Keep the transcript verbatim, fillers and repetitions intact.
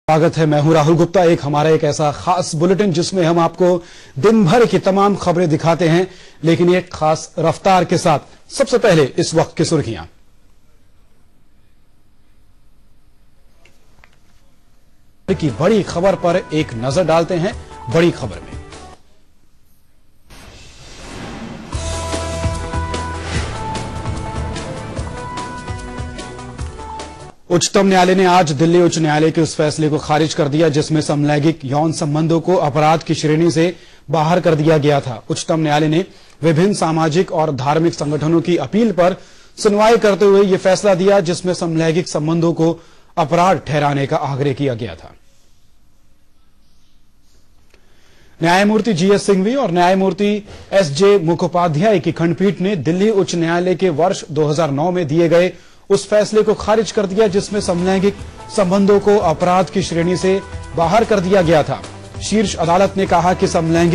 स्वागत है। मैं हूं राहुल गुप्ता। एक हमारा एक ऐसा खास बुलेटिन जिसमें हम आपको दिन भर की तमाम खबरें दिखाते हैं, लेकिन एक खास रफ्तार के साथ। सबसे पहले इस वक्त की सुर्खियां। की बड़ी खबर पर एक नजर डालते हैं। बड़ी खबर में उच्चतम न्यायालय ने आज दिल्ली उच्च न्यायालय के उस फैसले को खारिज कर दिया जिसमें समलैंगिक यौन संबंधों को अपराध की श्रेणी से बाहर कर दिया गया था। उच्चतम न्यायालय ने विभिन्न सामाजिक और धार्मिक संगठनों की अपील पर सुनवाई करते हुए यह फैसला दिया जिसमें समलैंगिक संबंधों को अपराध ठहराने का आग्रह किया गया था। न्यायमूर्ति जी एस सिंघवी और न्यायमूर्ति एस जे मुखोपाध्याय की खंडपीठ ने दिल्ली उच्च न्यायालय के वर्ष दो हज़ार नौ में दिए गए उस फैसले को खारिज कर दिया जिसमें समलैंगिक संबंधों को अपराध की श्रेणी से बाहर कर दिया गया था। शीर्ष अदालत ने कहा कि समलैंगिक